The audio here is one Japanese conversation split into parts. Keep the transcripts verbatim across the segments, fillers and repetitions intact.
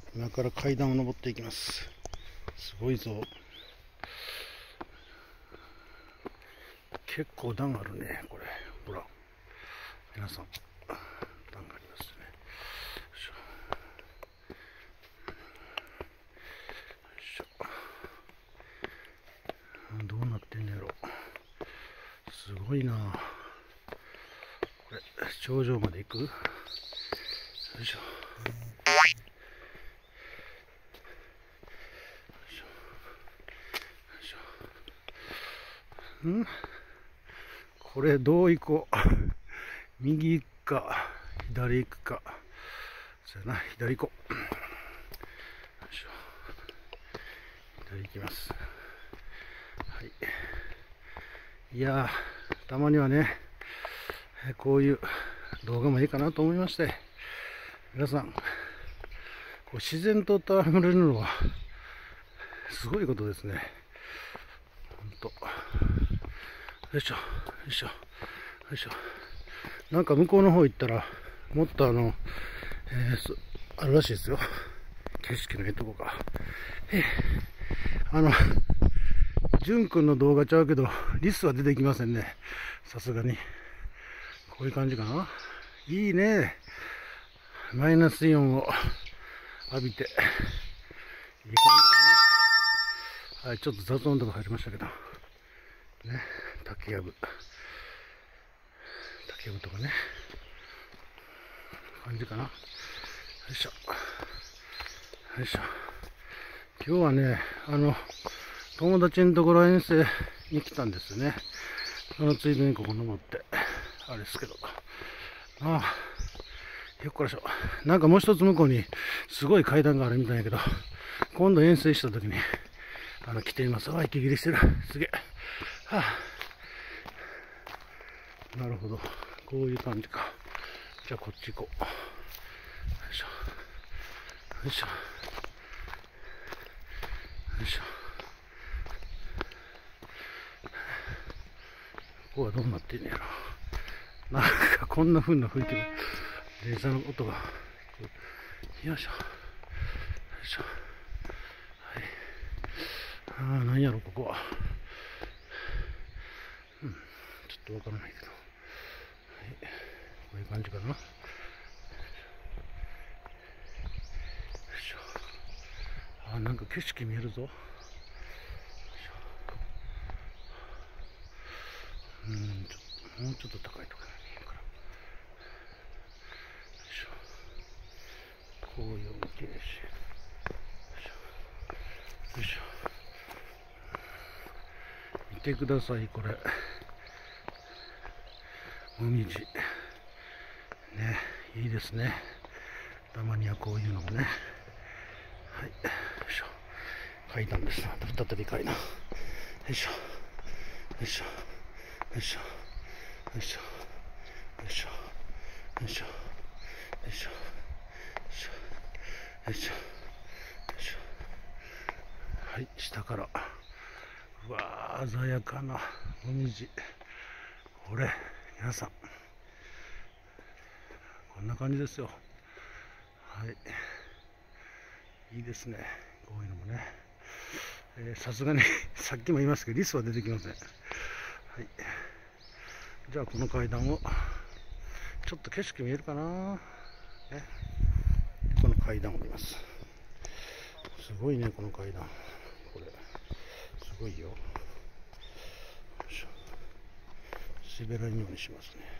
今から階段を登っていきます。すごいぞ。結構段あるね、これ。ほら。皆さん、段がありますね。よいしょ。どうなってんのやろ。すごいな。これ、頂上まで行く？よいしょ。ん？これどう行こう。右行くか左行くか。そうやな、左行こう。よいしょ。左行きます。はい。いやー、たまにはね、こういう動画もいいかなと思いまして、皆さん、こう自然と戯れるのはすごいことですね。ほんと。よいしょ、よいしょ、よいしょ。なんか向こうの方行ったら、もっとあの、えー、あるらしいですよ。景色のいいとこが。えー、あの、じゅんくんの動画ちゃうけど、リスは出てきませんね。さすがに。こういう感じかな。いいね。マイナスイオンを浴びて。いい感じかな。はい、ちょっと雑音とか入りましたけど。ね、竹やぶ。竹やぶとかね。感じかな。よいしょ。よいしょ。今日はね、あの、友達のところ遠征に来たんですね。そのついでにここ登って、あれですけど。ああ、よっこらしょ。なんかもう一つ向こうにすごい階段があるみたいやけど、今度遠征した時に、あの、来ています。あ、息切れしてる。すげえ。はあ、なるほど。こういう感じか。じゃあこっち行こう。よいしょ。よいしょ。よいしょ。ここはどうなってんねやろ。なんかこんな風な吹いてる電車の音が。よいしょ。よいしょ。はい。ああ、なんやろ、ここは。うん。ちょっとわからないけど。はい。こういう感じかな。よいしょ。ああ、なんか景色見えるぞ。うん、ちょもうちょっと高いところに見えるから。よいしょ。紅葉も綺麗し。よいしょ。見てください、これ。もみじ。ね、いいですね。たまにはこういうのもね。はい。よいしょ。階段です。再び階段。よいしょ。よいしょ。よいしょ。よいしょ。よいしょ。よいしょ。よいしょ。よいしょ。よいしょ。はい、下から。うわー、鮮やかなもみじ。これ、皆さん。こんな感じですよ。はい。いいですね。こういうのもね。さすがに、さっきも言いましたけど、リスは出てきません。はい。じゃあ、この階段を、ちょっと景色見えるかな、ね、この階段を見ます。すごいね、この階段。これ、すごいよ。よいしょ。滑らんようにしますね。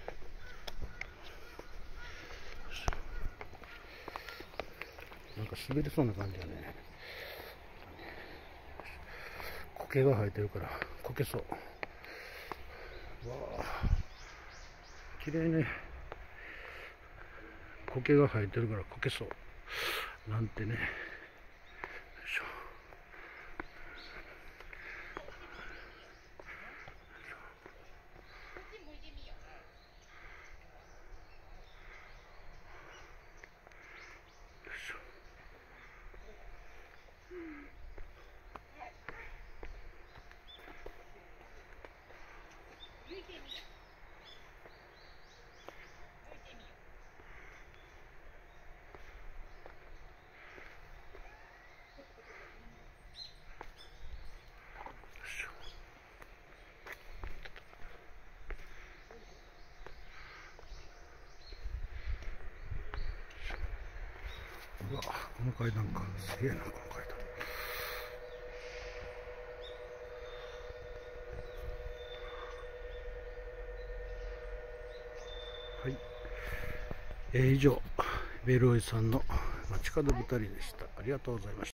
なんか滑りそうな感じだね。苔が生えてるからこけそう。わあ、綺麗ね。苔が生えてるからこけそうなんてね。よいしょ。 この階段か、すげえな、この階段。はい、えー、以上ベルおじさんの街角ぶたりでした。ありがとうございました。